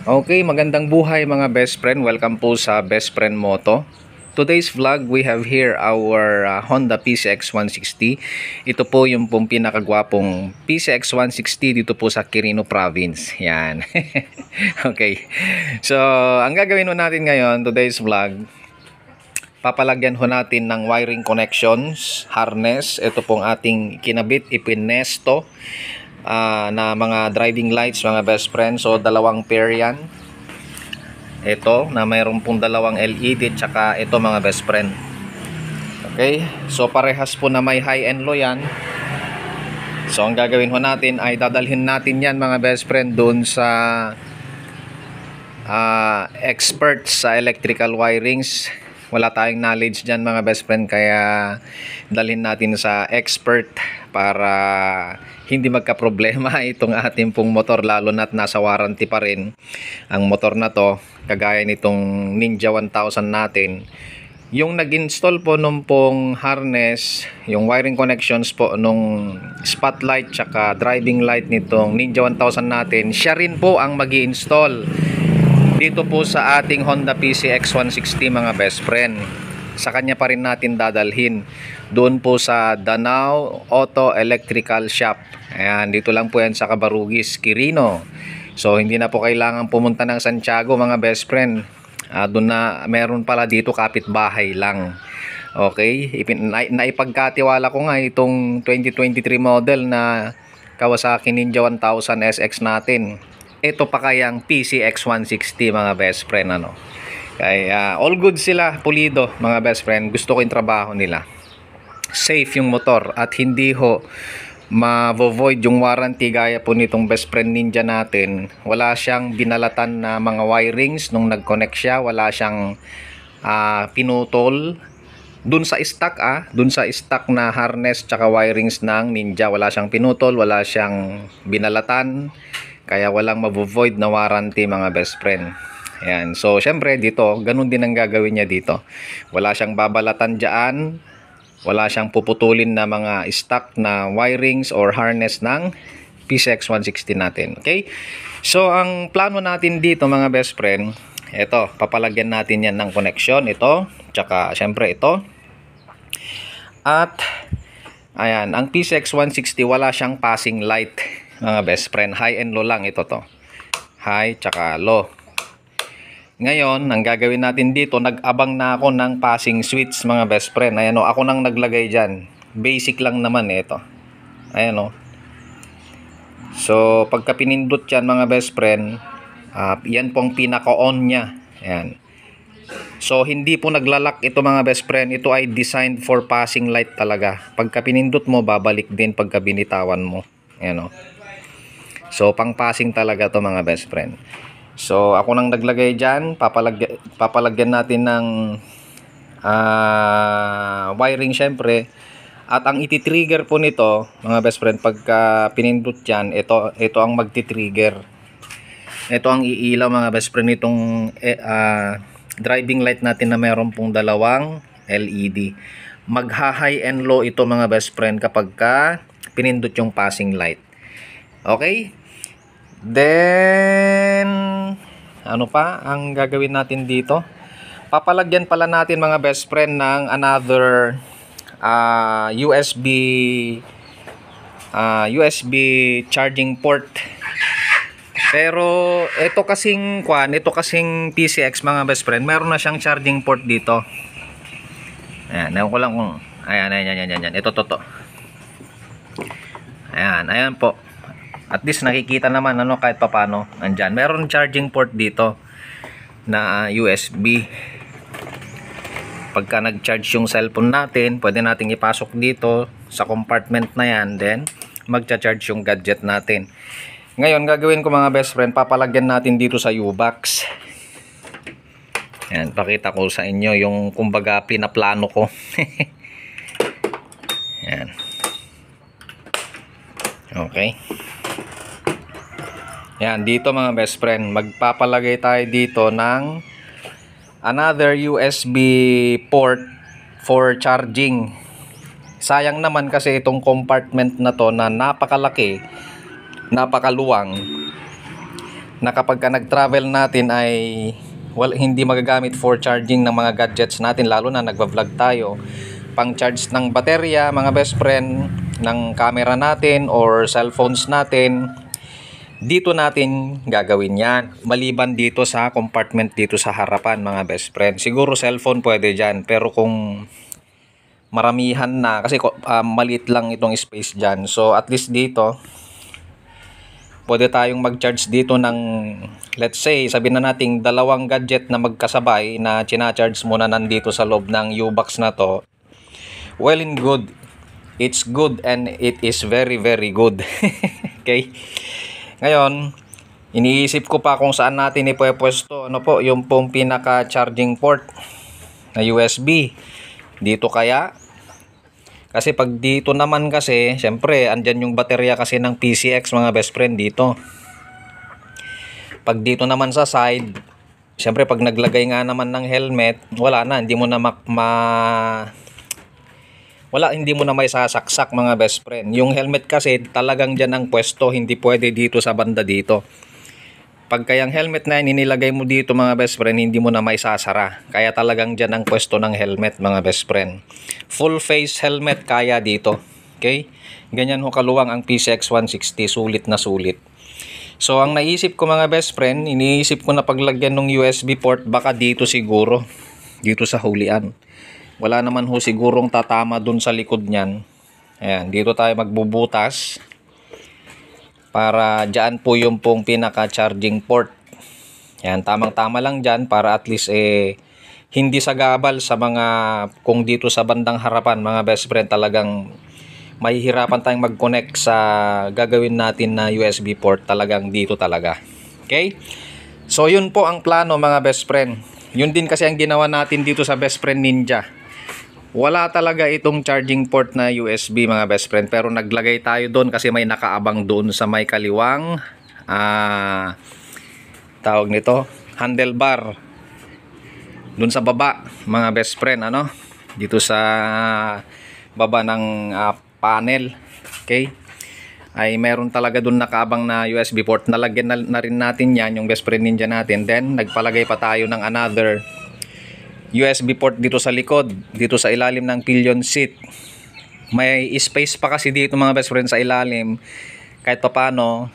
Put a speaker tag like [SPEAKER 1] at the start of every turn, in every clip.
[SPEAKER 1] Okay, magandang buhay mga best friend. Welcome po sa Best Friend Moto. Today's vlog, we have here our Honda PCX 160. Ito po yung pong pinakagwapong PCX 160 dito po sa Quirino Province. Yan. Okay. So, ang gagawin ho natin ngayon, today's vlog, papalagyan ho natin ng wiring connections, harness. Ito pong ating kinabit, ipinesto na mga driving lights mga best friend. So dalawang pair yan, ito na mayroon pong dalawang LED, tsaka ito mga best friend. Okay, so parehas po na may high and low yan. So ang gagawin ho natin ay dadalhin natin yan mga best friend doon sa experts sa electrical wirings. Wala tayong knowledge dyan mga best friend, kaya dalhin natin sa expert para hindi magka-problema itong ating pong motor, lalo na't nasa warranty pa rin ang motor na to, kagaya nitong Ninja 1000 natin. Yung nag-install po nung pong harness, yung wiring connections po nung spotlight tsaka driving light nitong Ninja 1000 natin, siya rin po ang mag-i-install dito po sa ating Honda PCX 160 mga best friend. Sa kanya pa rin natin dadalhin doon po sa Danao Auto Electrical Shop. Ayan, dito lang po yan sa Cabarugis, Quirino. So hindi na po kailangan pumunta ng Santiago mga best friend. Doon na, meron pala dito kapitbahay lang. Okay, naipagkatiwala ko nga itong 2023 model na Kawasaki Ninja 1000 SX natin. Ito pa kayang PCX 160 mga best friend, ano. Kaya all good sila, pulido mga best friend. Gusto ko yung trabaho nila. Safe yung motor at hindi ho ma-void yung warranty gaya po nitong best friend Ninja natin. Wala siyang binalatan na mga wirings nung nag-connect siya. Wala siyang pinutol. Dun sa stock dun sa stock na harness tsaka wirings ng Ninja, wala siyang pinutol, wala siyang binalatan. Kaya walang ma-void na warranty mga best friend. Ayan. So syempre dito, ganun din ang gagawin niya dito. Wala siyang babalatan dyan. Wala siyang puputulin na mga stock na wirings or harness ng PCX 160 natin. Okay? So ang plano natin dito mga best friend, ito, papalagyan natin yan ng connection. Ito, tsaka syempre ito. At ayan, ang PCX 160 wala siyang passing light mga best friend. High and low lang ito to. High tsaka low. Ngayon, ang gagawin natin dito, nag-abang na ako ng passing switch mga best friend. Ayan o, ako nang naglagay dyan. Basic lang naman ito. Ayan o. So, pagka pinindot yan mga best friend, yan po ang pinaka-on niya. Ayan. So, hindi po naglalak ito mga best friend. Ito ay designed for passing light talaga. Pagka pinindot mo, babalik din pagka binitawan mo. Ayan o. So, pang-passing talaga to mga best friend. So, ako nang naglagay dyan. Papalagyan natin ng wiring syempre. At ang iti-trigger po nito, mga best friend, pagka pinindot dyan, ito ang magti-trigger. Ito ang iilaw mga best friend nitong driving light natin na meron pong dalawang LED. Magha-high and low ito mga best friend kapag pinindot yung passing light. Okay? Then, ano pa ang gagawin natin dito? Papalagyan pala natin mga best friend ng another USB charging port. Pero ito kasing PCX mga best friend, meron na siyang charging port dito. Ayan, ewan ko lang kung ayan. Ito to. Ayan po. At least nakikita naman ano kahit papano. Andyan, meron charging port dito na USB. Pagka nag-charge yung cellphone natin, pwede nating ipasok dito sa compartment na yan, then magcha-charge yung gadget natin. Ngayon, gagawin ko mga best friend, papalagyan natin dito sa U-box. Yan, pakita ko sa inyo yung kumbaga pinaplano ko. Yan. Okay. Yan, dito mga best friend, magpapalagay tayo dito ng another USB port for charging. Sayang naman kasi itong compartment na to na napakalaki, napakaluwang, na kapag ka nag-travel natin ay hindi magagamit for charging ng mga gadgets natin, lalo na nagva-vlog tayo. Pang charge ng baterya mga best friend, ng camera natin or cellphones natin, dito natin gagawin yan. Maliban dito sa compartment dito sa harapan mga best friend. Siguro cellphone pwede dyan, pero kung maramihan na, kasi maliit lang itong space dyan, so at least dito pwede tayong mag-charge dito ng, let's say, sabihin na nating dalawang gadget na magkasabay na china-charge muna nandito sa loob ng U-box na to. Well and good. It's good and it is very very good. Okay? Ngayon, iniisip ko pa kung saan natin ipwesto, ano po, yung pong pinaka-charging port na USB. Dito kaya? Kasi pag dito naman kasi, syempre, andyan yung baterya kasi ng PCX mga best friend dito. Pag dito naman sa side, syempre pag naglagay nga naman ng helmet, wala na, hindi mo na hindi mo na may sasaksak mga best friend. Yung helmet kasi talagang dyan ang pwesto, hindi pwede dito sa banda dito. Pag kayang helmet na yun, inilagay mo dito mga best friend, hindi mo na may sasara. Kaya talagang dyan ang pwesto ng helmet mga best friend. Full face helmet kaya dito. Okay? Ganyan ho kaluwang ang PCX 160, sulit na sulit. So ang naisip ko mga best friend, iniisip ko na paglagyan ng USB port, baka dito siguro. Dito sa hulian. Wala naman ho sigurong tatama dun sa likod niyan. Ayan, dito tayo magbubutas. Para dyan po yung pong pinaka-charging port. Yan, tamang-tama lang dyan para at least hindi sagabal sa mga, kung dito sa bandang harapan mga best friend, talagang mahihirapan tayong mag-connect sa gagawin natin na USB port, talagang dito talaga. Okay? So yun po ang plano mga best friend. Yun din kasi ang ginawa natin dito sa Best Friend Ninja. Wala talaga itong charging port na USB mga best friend, pero naglagay tayo doon kasi may nakaabang doon sa may kaliwang tawag nito, handlebar doon sa baba mga best friend, ano, dito sa baba ng panel. Okay, ay meron talaga doon nakaabang na USB port. Nalagyan na rin natin yan, yung Best Friend Ninja natin. Then nagpalagay pa tayo ng another USB port dito sa likod, dito sa ilalim ng pillion seat. May space pa kasi dito mga best friend sa ilalim, kahit pa paano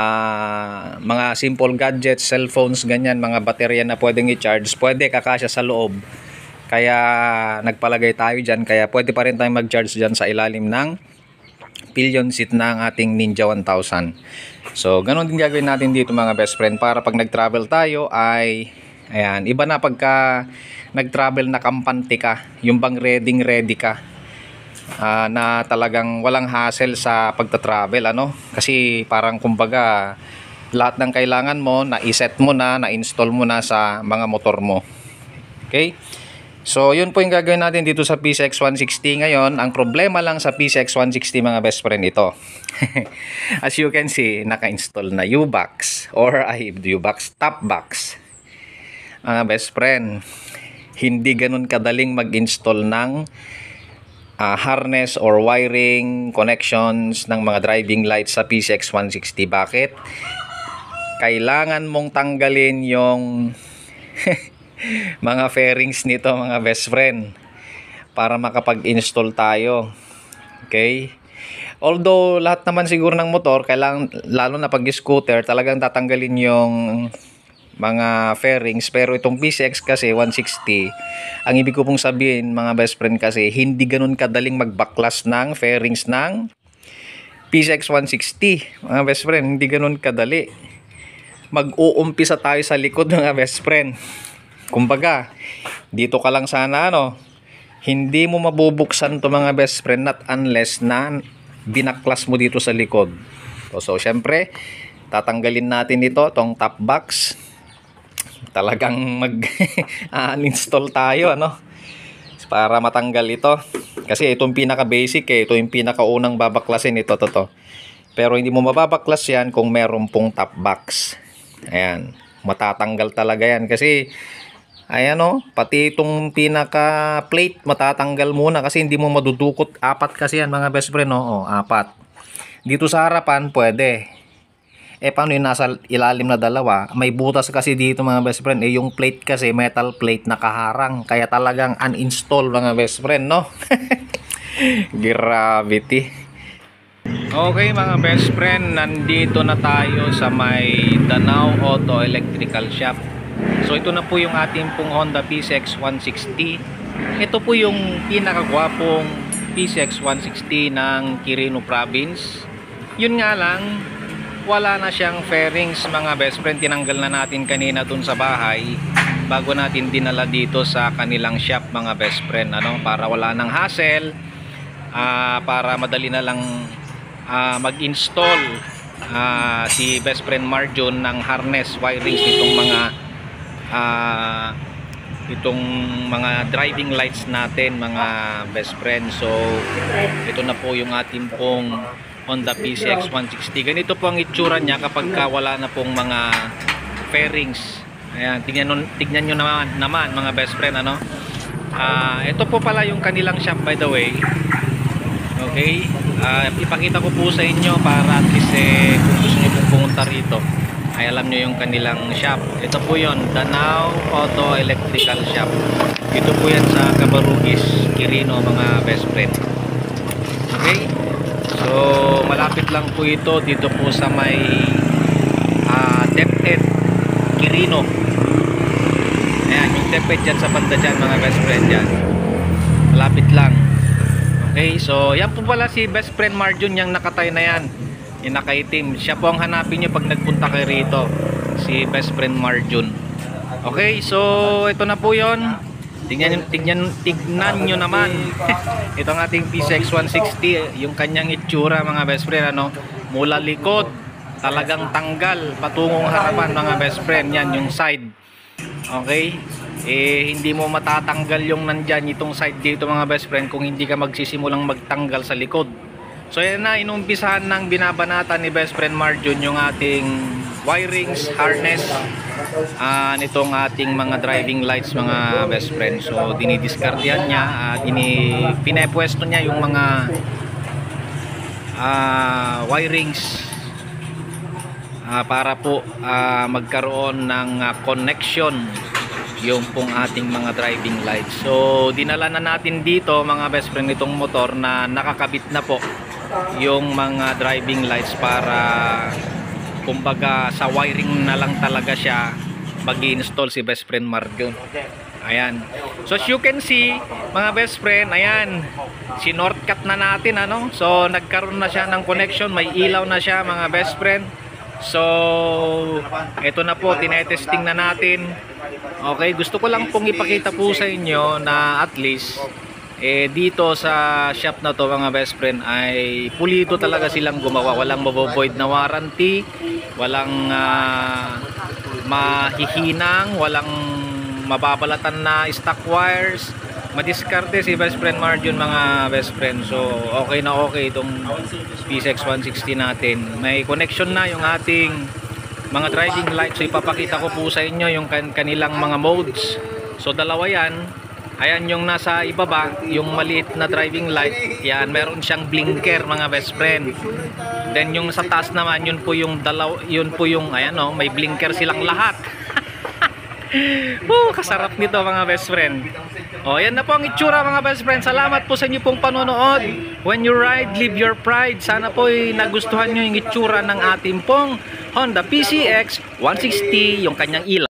[SPEAKER 1] mga simple gadgets, cellphones, ganyan, mga baterya na pwedeng i-charge, pwede kakasya sa loob. Kaya nagpalagay tayo dyan, kaya pwede pa rin tayong mag-charge dyan sa ilalim ng pillion seat ng ating Ninja 1000. So ganun din gagawin natin dito mga best friend, para pag nag-travel tayo ay ayan, iba na pagka nag-travel na kampante ka, yung bang ready ka, na talagang walang hassle sa pagta-travel, ano, kasi parang kumbaga lahat ng kailangan mo na-iset mo na, na-install mo na sa mga motor mo. Okay, so yun po yung gagawin natin dito sa PCX 160 ngayon. Ang problema lang sa PCX 160 mga best friend, ito as you can see, naka-install na U-box or U-box top box. Best friend, hindi ganun kadaling mag-install ng harness or wiring connections ng mga driving lights sa PCX 160. Bakit? Kailangan mong tanggalin yung mga fairings nito mga best friend para makapag-install tayo. Okay? Although lahat naman siguro ng motor, kailangan, lalo na pag scooter, talagang tatanggalin yung mga fairings, pero itong PCX kasi 160, ang ibig ko pong sabihin mga best friend, kasi hindi ganun kadaling magbaklas ng fairings ng PCX 160 mga best friend, hindi ganun kadali. Mag-uumpisa tayo sa likod mga best friend. Kumbaga, dito ka lang sana, ano, hindi mo mabubuksan to mga best friend, not unless na binaklas mo dito sa likod. So syempre, tatanggalin natin ito, tong top box. Talagang mag-uninstall tayo, ano, para matanggal ito. Kasi itong pinaka basic, ito yung pinakaunang babaklasin, ito to. Pero hindi mo mababaklas yan kung meron pong top box. Ayan, matatanggal talaga yan kasi ayan, oh, pati itong pinaka plate matatanggal muna kasi hindi mo madudukot. Apat kasi yan mga best friend, oh, apat. Dito sa harapan pwede. paano yung nasa ilalim na dalawa? May butas kasi dito mga best friend. Yung plate kasi metal plate nakaharang. Kaya talagang uninstall mga best friend, no? Gravity. Okay mga best friend, nandito na tayo sa may Danao Auto Electrical Shop. So ito na po yung ating pong Honda PCX 160. Ito po yung pinakagwapong PCX 160 ng Quirino Province. Yun nga lang, wala na siyang fairings mga best friend. Tinanggal na natin kanina dun sa bahay bago natin dinala dito sa kanilang shop mga best friend, ano, para wala nang hassle, para madali na lang mag-install si best friend Marjon ng harness wirings nitong mga driving lights natin mga best friend. So ito na po yung ating pong Honda PCX 160. Ganito po ang itsura niya kapag wala na pong mga fairings. Ayan, tignan nyo naman mga best friend, ano. Ito po pala yung kanilang shop by the way. Okay, ipakita ko po sa inyo para at least kung gusto nyo pong pumunta rito ay alam nyo yung kanilang shop. Ito po yon, Danao Auto Electrical Shop. Ito po yan sa Cabarugis, Quirino mga best friend. Okay, so malapit lang po ito dito po sa may DepEd Quirino. Ayan yung DepEd dyan sa banda dyan mga best friend dyan, malapit lang. Okay, so yan po pala si best friend Marjon, yung nakatay na yan, yung nakaitim. Siya po ang hanapin nyo pag nagpunta kayo rito, si best friend Marjon. Okay, so ito na po yon. Tignan nyo naman. Ito ang ating PCX 160, yung kanyang itsura mga best friend, ano, mula likod talagang tanggal patungong harapan mga best friend. Yan yung side. Okay, hindi mo matatanggal yung nandyan itong side dito mga best friend kung hindi ka magsisimulang magtanggal sa likod. So yan na, inumpisahan ng binabanatan ni best friend Marjon yung ating wirings, harness nitong ating mga driving lights mga best friend. So dinidiskardihan niya, pinepwesto niya yung mga wirings para po magkaroon ng connection yung pong ating mga driving lights. So dinala na natin dito mga best friend itong motor na nakakabit na po yung mga driving lights para kumbaga sa wiring na lang talaga siya mag-i-install si best friend Marjon. Ayan, so as you can see mga best friend, ayan, sinortcut na natin, ano. So nagkaroon na siya ng connection, may ilaw na siya mga best friend. So ito na po, tinetesting na natin. Okay, gusto ko lang pong ipakita po sa inyo na at least dito sa shop na to mga best friend ay pulido talaga silang gumawa. Walang mabovoid na warranty, walang mahihinang, walang mababalatan na stock wires. Madiskarte si best friend Marjon mga best friend. So okay na okay itong PCX 160 natin. May connection na yung ating mga driving lights. So ipapakita ko po sa inyo yung kanilang mga modes. So dalawa yan. Ayan yung nasa ibaba, yung maliit na driving light. Yan, meron siyang blinker mga best friend. Then yung sa taas naman, yun po yung ayan, oh, may blinker silang lahat. Kasarap nito mga best friend. Yan na po ang itsura mga best friend. Salamat po sa inyo pong panonood. When you ride, live your pride. Sana po nagustuhan nyo yung itsura ng ating pong Honda PCX 160, yung kanyang ilaw.